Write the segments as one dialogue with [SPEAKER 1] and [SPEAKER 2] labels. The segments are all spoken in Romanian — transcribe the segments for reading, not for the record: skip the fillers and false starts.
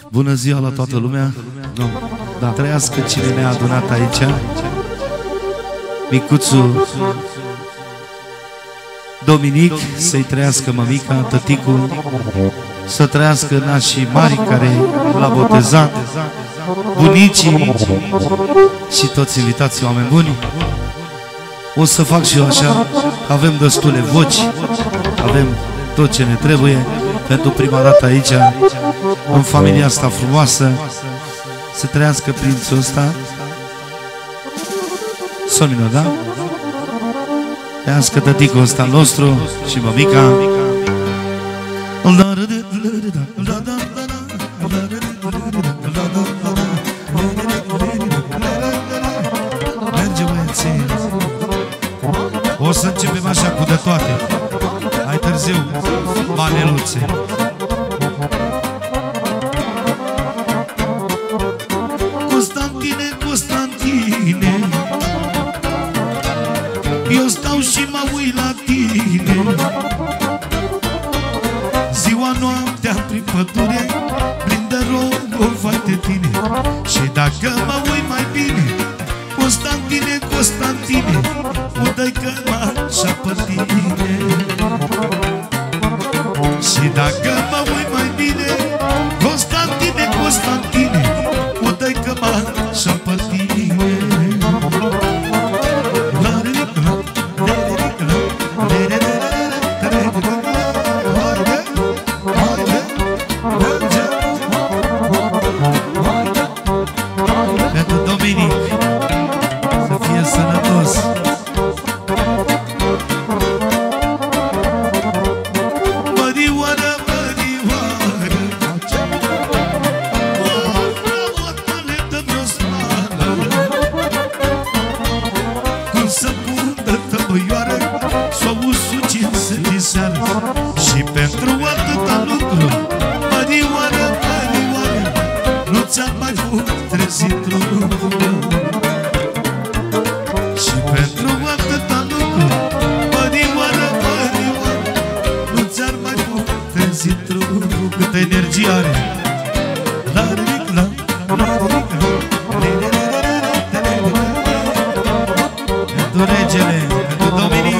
[SPEAKER 1] Bună ziua la toată lumea. Da. Trăiască cine ne-a adunat aici. Micuțul Dominic, să-i trăiască mămica, tăticul, să trăiască nașii mari care l-a botezat, bunicii și toți invitații oameni buni. O să fac și eu așa, avem destule voci, avem tot ce ne trebuie pentru prima dată aici, în familia asta frumoasă, să trăiască prințul ăsta. Somnă, da? Trăiască tăticul ăsta nostru și mămica. Merge, băieții. O să începem așa cu de toate. Hai târziu, maneluțe. Constantine, Constantine, eu stau și mă uit la tine. Ziua, noaptea, prin pădure, plin de rog, vai de tine. Și dacă mă uit mai bine, Constantine, Constantine, udă-i că m-așa pe tine. Și dacă mă uit mai bine, Constantine, Constantine, udă-i că m-așa pe tine. Pentru Dominic, să fie sănătos. Mărioară, mărioară, o talentă mi-o slană, cum să pundă tămâioară, s-o usucim să diseară. Și pentru atâta lucru, mărioară, mărioară, nu ți-am mai trezit trupul. Și pentru atâta lucru, mărioară, mărioară, nu ți-ar mai trezit trupul. Câtă energie are. Pentru regele, pentru Dominic.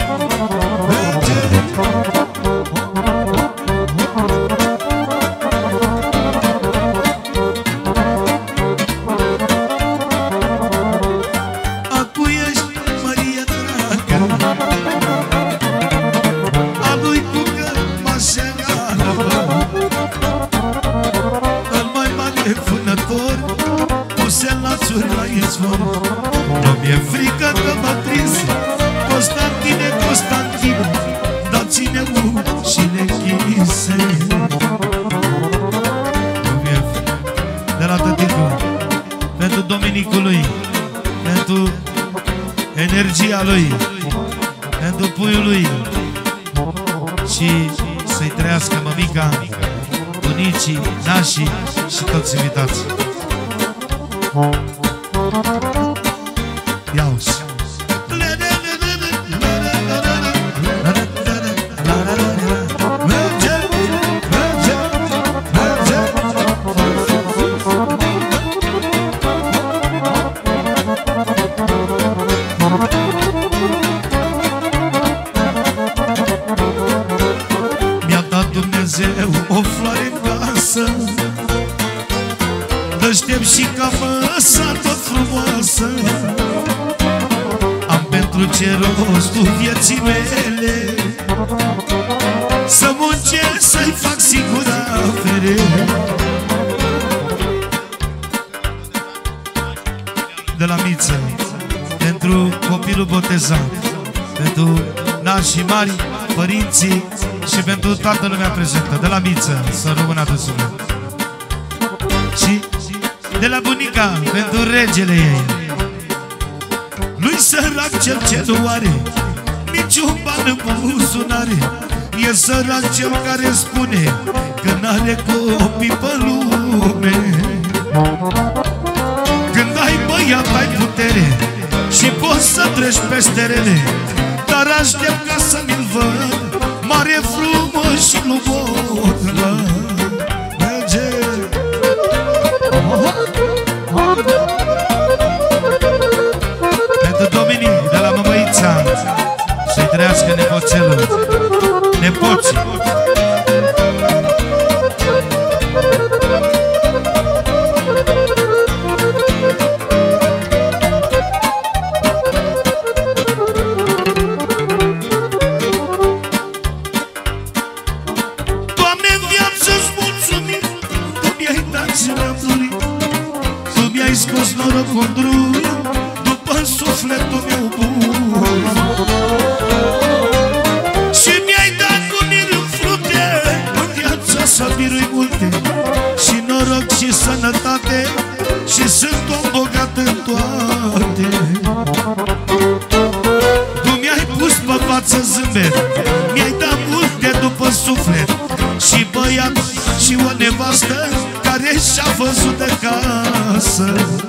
[SPEAKER 1] Nu mi-e frică că mă prins, Constantine, Constantine, dați-ne ușile închise. Nu mi-e frică. De la tăticul, pentru Dominicul lui, pentru energia lui, pentru puiul lui. Și să-i trăiască mămica, bunicii, nașii și toți invitații. Ia-uzi. Mi-a dat Dumnezeu o floare în casă, deștept și ca măsa tot frumoasă. Am pentru ce rostul vieții mele, să muncesc, să-i fac sigur afere. De la Miță, pentru copilul botezat, pentru nașii mari, părinții și pentru toată lumea prezentă. De la Miță, să rămână de suflet. Și de la bunica, pentru regele ei. Nu-i sărac cel ce nu are niciun ban în buzunare, e sărac cel care spune că n-are copii pe lume. Când ai băiat, ai putere și poți să treci peste rele, dar aștept ca să mi-l văd mare, frumos și lubos. Merge. trăiască nepoțelul, nepoții.
[SPEAKER 2] Doamne, în viață-ți mulțumim, Tu mi-ai dat și mi-am dorit, Tu mi-ai scos norocul în drum, după sufletul meu bun. Și mi-ai dat uniri în frunte, în viața să birui multe, și noroc și sănătate, și sunt om bogat în toate. Tu mi-ai pus pe față zâmbet, mi-ai dat multe după suflet, și băiat și o nevastă care și-a văzut de casă.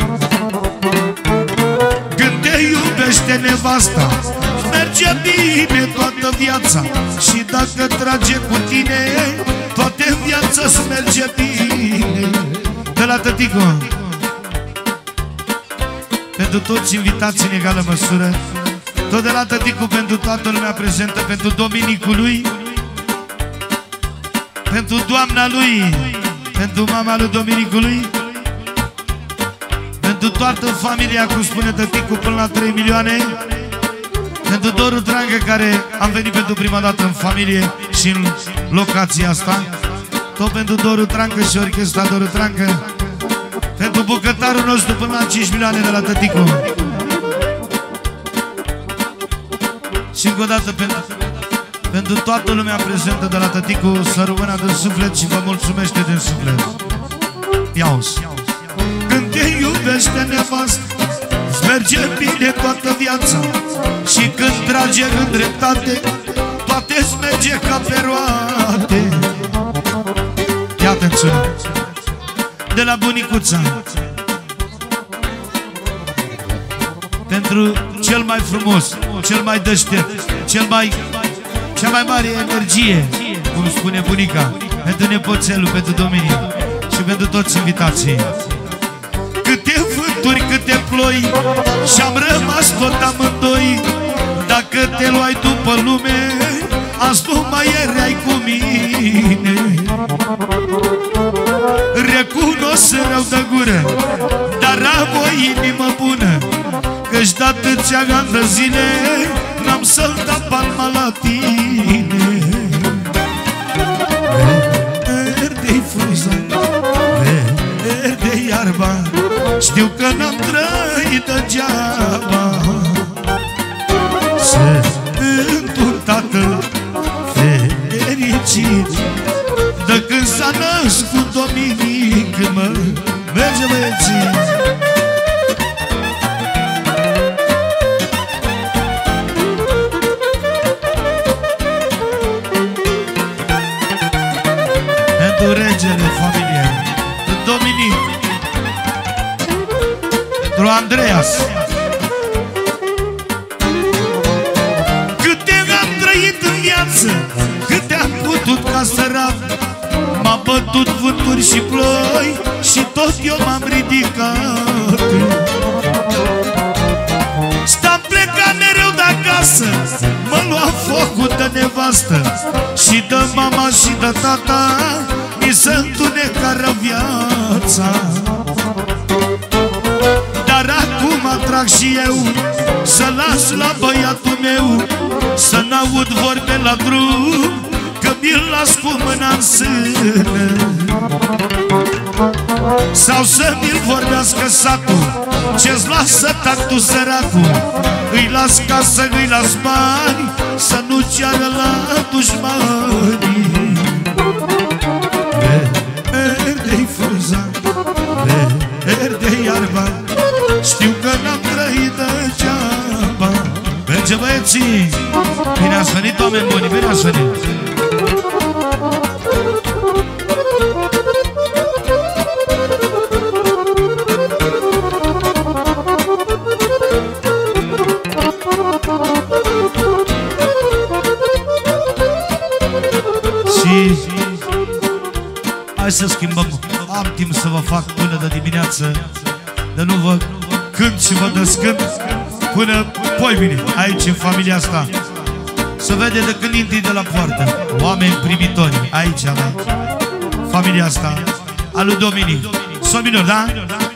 [SPEAKER 2] Când te iubește nevasta, merge bine toată viața, și dacă trage cu tine, toată viața-ți merge bine.
[SPEAKER 1] De la tăticu, pentru toți invitații în egală măsură, tot de la tăticu pentru toată lumea prezentă, pentru Dominicul lui, pentru doamna lui, pentru mama lui Dominicului, pentru toată familia, cum spune tăticu, până la 3 milioane, pentru Doru Trangă, care am venit pentru prima dată în familie și în locația asta, tot pentru Doru Trangă și orchestra Doru Trangă, pentru bucătarul nostru până la 5 milioane de la tăticu. Și încă o dată pentru toată lumea prezentă de la tăticu, să rămână din suflet și vă mulțumește din suflet. Ia-uzi.
[SPEAKER 2] Când te iubește nevastă, îți merge bine toată viața, și când trage în dreptate, toate-ți merge ca pe roate.
[SPEAKER 1] Ia atențiune. De la bunicuța, pentru cel mai frumos, cel mai deștept, cea mai mare energie, cum spune bunica, pentru nepoțelul, pentru Dominic și pentru toți invitații.
[SPEAKER 2] Câte vânturi, câte ploi, și-am rămas tot amândoi. Dacă te luai după lume, azi nu mai erai cu mine. Recunosc rău de gură, dar am o inimă bună, că-și de atâția ani de zile n-am să-l da palma la tine. Verde-i fruza, verde-i iarba, știu că n-am trăit degeaba. Sunt un tată fericit de când s-a născut Dominic, mă. Merge, băieții!
[SPEAKER 1] Pentru regele familiei, pentru Dominic, pentru Andreas.
[SPEAKER 2] Câte am trăit în viață, câte am putut ca sărac, m-a bătut vânturi și ploi, și tot eu m-am ridicat. Stam plecat mereu de acasă, mă lua focul de nevastă, și de mama și de tata mi se întunecară viața. Dar acum trag și eu să las la băiatul meu, să n-aud vorbe la drum, că mi-l las cu mâna în sână. Sau să mi-l vorbească satul, ce-ți lasă tactul săracul, îi las casă, îi las bani, să nu ceară la dușmani. Verde-i fruza, verde-i iarba, știu că n-am trăit degeaba.
[SPEAKER 1] Merge, băieții! Bine ați venit, oameni buni, bine ați venit! Și hai să schimbăm. Am timp să vă fac până de dimineață, de nu vă cânt și vă descânt până poimine aici în familia asta.
[SPEAKER 2] Se vede de când intri de la poartă. Oameni primitori, aici, familia asta, a lui Dominic. Sol minor, da?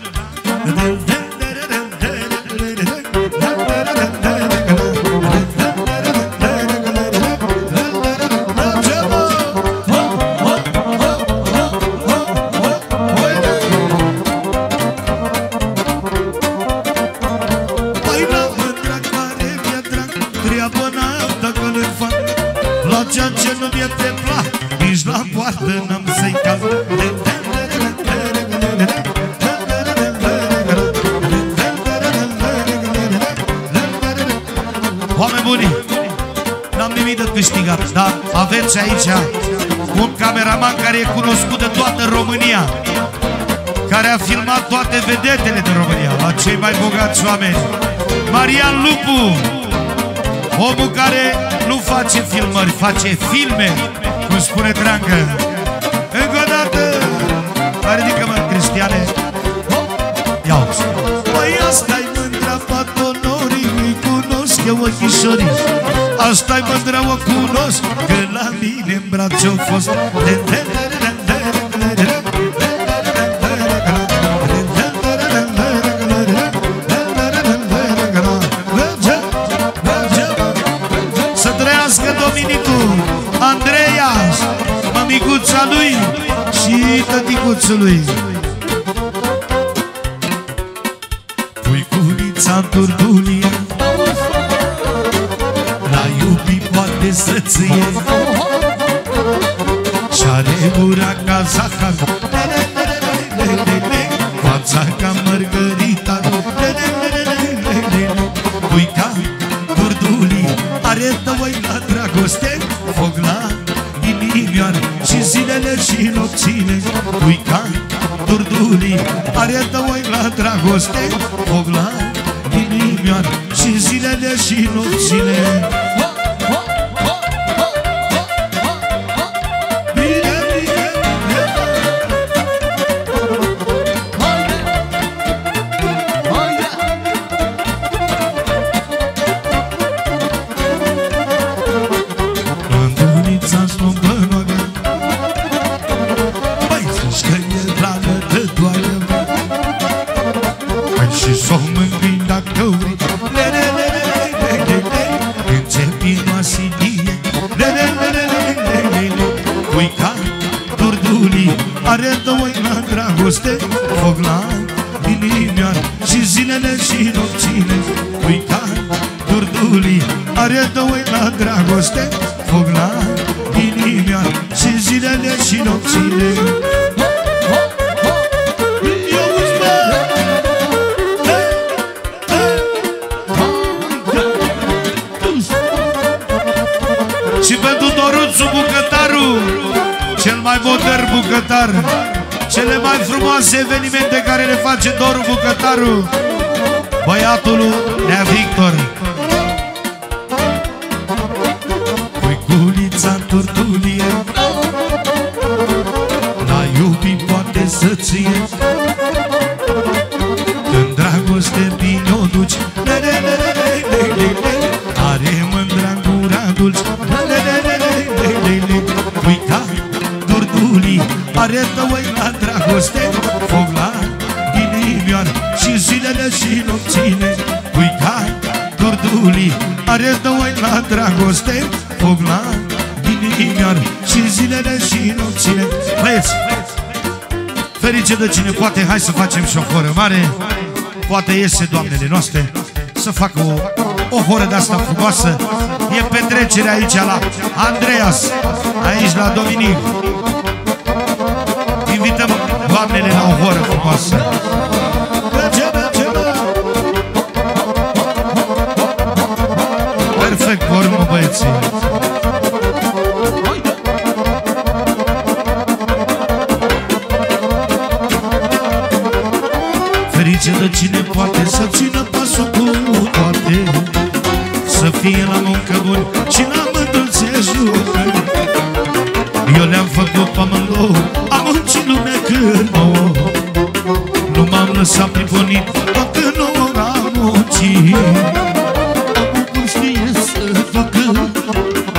[SPEAKER 1] N-am să-i calc. Oameni buni, n-am nimic de câștigat, dar aveți aici un cameraman care e cunoscut de toată România, care a filmat toate vedetele de România, la cei mai bogați oameni. Marian Lupu, omul care nu face filmări, face filme, cum spune Treangă. Încă o dată, ridică-mă, Cristiane. Ia-o. Păi asta-i mândra patonorii, îi cunosc eu ochișorii. Asta-i mândra, o cunosc, că la mine în brațe au fost. Să trăiască Dominicu, Andreea, mămicuța lui și tăticuțul lui. Puiculița Turdulia la iubi poate să-ți iei, și-are gura ca zahăr, fața ca mărgărita. Puica Turdulia are dă-i la dragoste, foc la inimioară și zilele și nopțile. Puica Turdulii are dă-i la dragoste, foc la inimioară și zilele și nopțile. Are dă-i la dragoste, foc la inimioară și zilele și nopțile. Puica Turdulii are dă-i la dragoste, foc la inimioară și zilele și nopțile. Și pentru Doruțu Bucătaru, cel mai modern bucătar, cele mai frumoase evenimente care le face Doru Bucătaru, băiatul lui Nea Victor. Puiculița Turdulie la iubi poate să-ți iei, în dragoste bine o duci, are mândra-n gura dulci. Puica Turdulii are dă-i la dragoste, foc la inimioară și zilele și nopțile. Puica Turdulii are dă-i la dragoste, foc la inimioară și zilele și nopțile. Băieți, ferice de cine poate, hai să facem și o horă mare. Poate iese doamnele noastre să facă o horă de-asta frumoasă. E petrecerea aici la Andreas, aici la Dominic. Invităm doamnele la o horă frumoasă. Perfect, vorbim, băieții. Ferice de cine poate să țină pasul cu toate, să fie la muncă bun și la mândul se ajută. Eu le-am făcut pe amândouă, am muncit lumea când nouă, nu m-am lăsat priponit, toată nouă am muncit. Omul știe să facă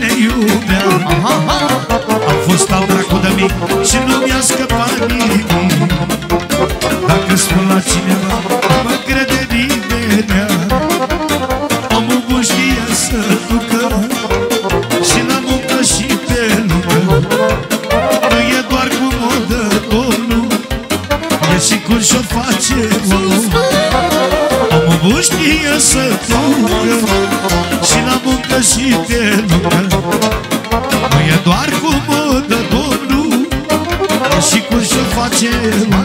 [SPEAKER 2] ne iubea. Am fost al dracu de mic și nu mi-a scăpat nimic. Dacă spun la cineva, mă crede nimenea. Omul bun știe să ducă și la muncă și pe lungă. Nu e doar cu modă domnul, e și cum și-o face omul. Omul bun știe să ducă și la muncă și pe lungă. Nu e doar cu modă domnul, e și cum și-o face omul.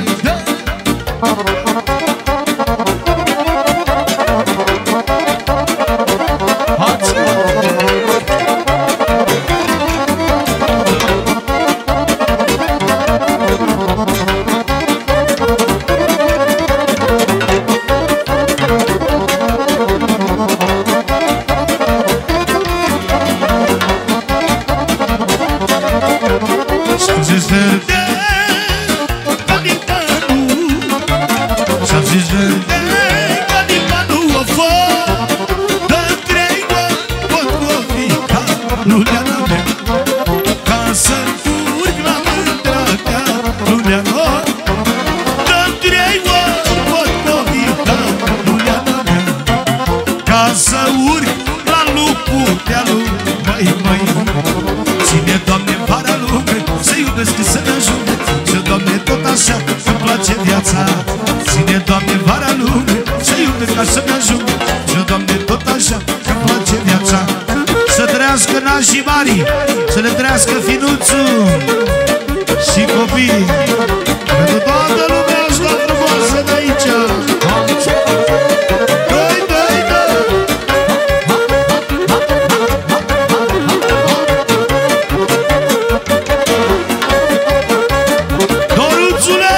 [SPEAKER 2] Ține, Doamne, vara lume să iubesc ca să-mi ajung. Și, Doamne, tot așa că-mi place viața. Să trăiască nașii mari, să ne trăiască finuțul și copiii. Pentru toată lumea asta frumoasă de aici. Dă-i, dă-i, dă! Doruțule!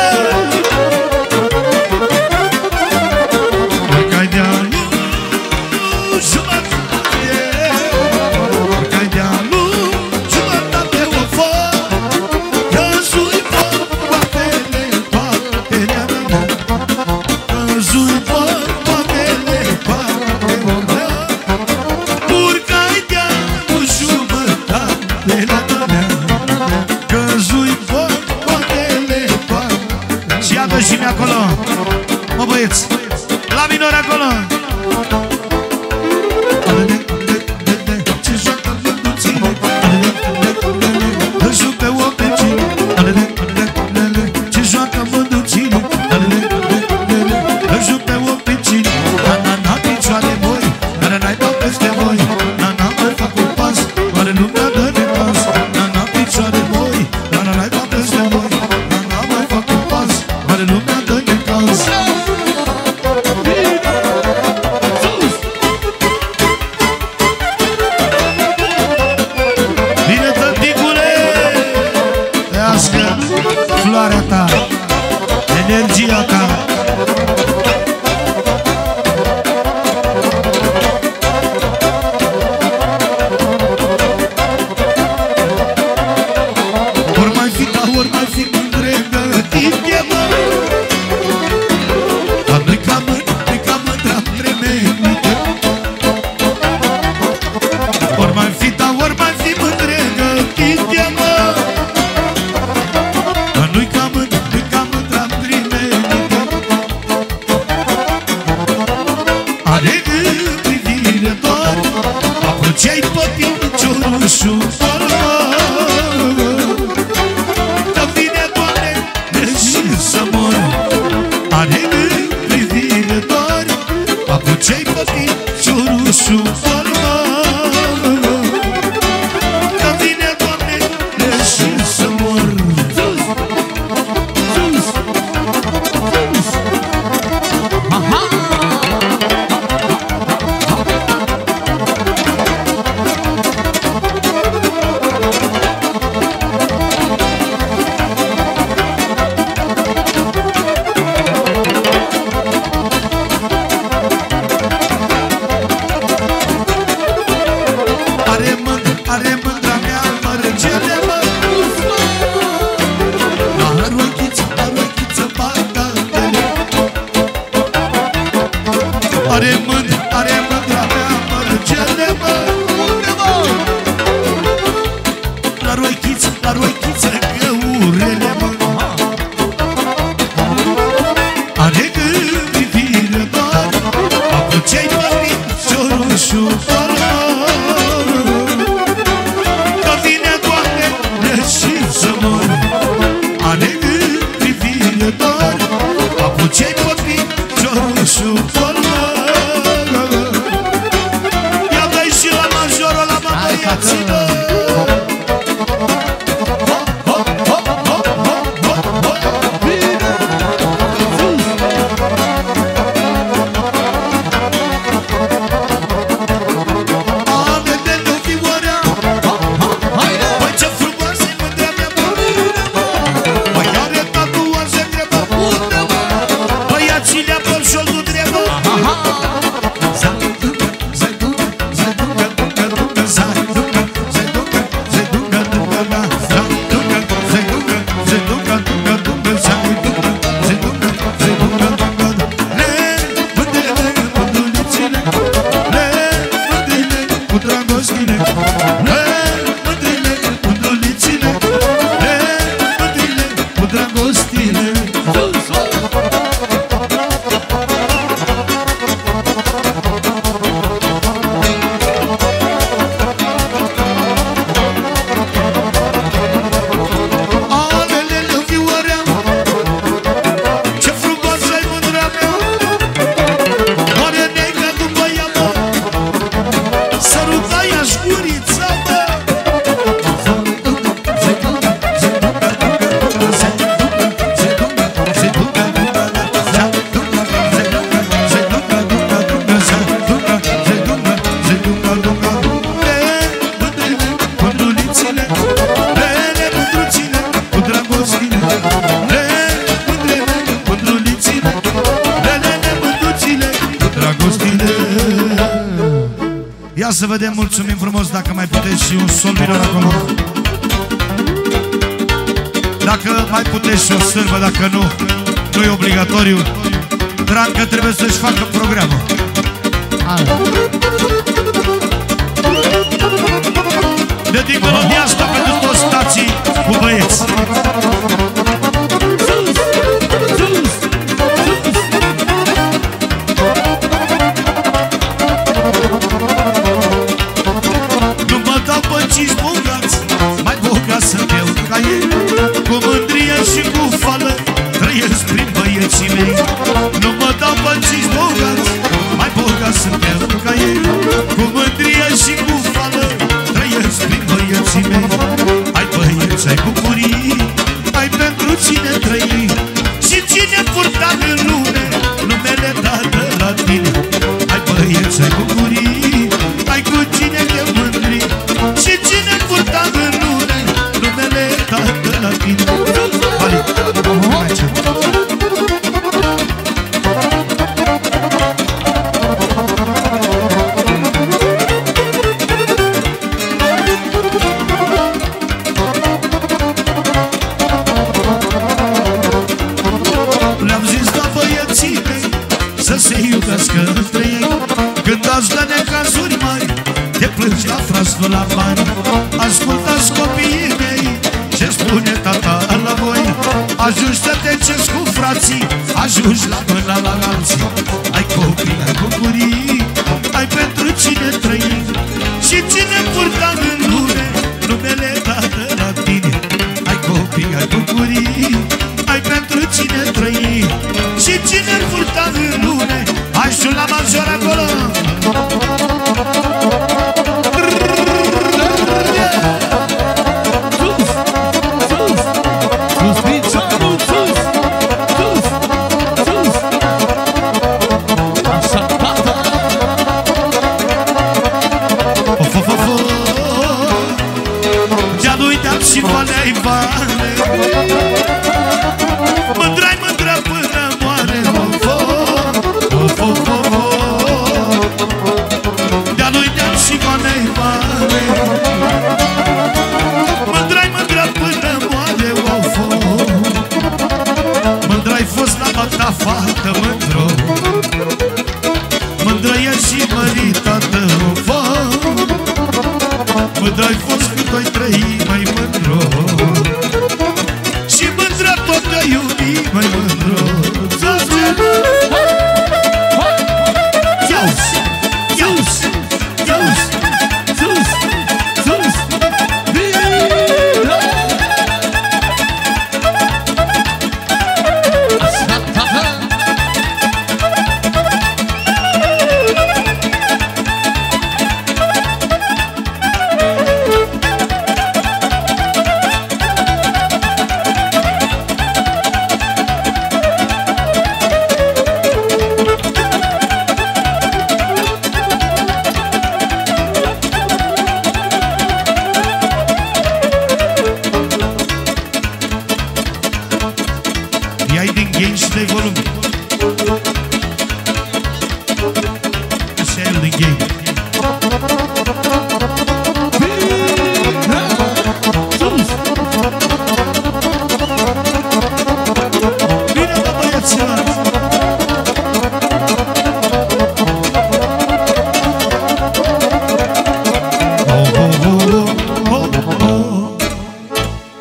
[SPEAKER 2] Și acolo, mă băieți, la minori acolo. Ce joacă mânduțile, îl joc pe om pe cine. Ce joacă mânduțile, îl joc pe om pe cine. Na-na-na, picioare voi, care n-ai dat peste voi. Na-na, mai fac un pas, oare lumea dă-ne pas. Na-na, picioare voi, care n-ai dat peste voi. Na-na, mai fac un pas, oare lumea dă-ne pas. Bine, tăticule, trească floarea ta, energia ta. Ori mai fi, da, ori mai fi pregătit-e, mă. Am plecat mândra tremenită. Ori mai fi, da, ori mai fi pregătit-e, mă. Nu-i ca mândra tremenită. Are în privire doar apreciai pe piciorușul. Ce-ai pătit, ciurușul forma. Că vine, Doamne, leșin să mor. Sus, sus, sus. Aha! Mândrile, mândrulițile, mândrile, cu dragostile.
[SPEAKER 1] Ia să vedem, mulțumim frumos, dacă mai puteți și un sol minor acolo. Dacă mai puteți și o sârbă, dacă nu, nu e obligatoriu. Drancă trebuie să-și facă programul. Dedic melodia asta pentru toți stații cu băieți.
[SPEAKER 2] Cinci bogați, mai bogat sunt eu ca ei. Cu mândrie și cu fală trăiesc prin băieții mei. Nu mă dau pe cinci bogați, mai bogat sunt eu ca ei. Cu mândrie și cu fală trăiesc prin băieții mei. Ai băieți, ai bucurii, ai pentru cine trăi și cine purta în lume numele dat de la tine. Ai băieți, ai bucurii, ai cu cine te mândri și cine purta în lume numele dat de la tine. Vali, mai ce? Le-am zis la băieții mei să se iubească între ei. Când ați la necazuri mari, te plângi la frați, nu la bani. Ascultați copiii mei ce spune tata la voi. Ajungi să te ceri cu frații, ajungi la mâna la alții. Ai copii, ai bucurii, ai pentru cine trăi și cine purta în lume numele dat de la tine. Ai copii, ai bucurii, ai pentru cine trăi și cine purta în lume. Hai și la major acolo. Și vale-i vale, mândrai mândră până moare. De-a lui de-am și vale-i vale, mândrai mândră până moare. Mândrai fost la bata fată, mândro, mândră-i și măritată. Mândrai fost cât o-i trăi, mai mândro, și mândră tot te iubi, mai mândro. Iauzi, iauzi, iauzi, sus, sus,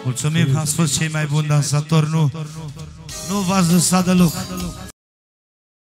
[SPEAKER 1] Mulțumim, ați fost cei mai buni dansatori, nu v-ați lăsat deloc.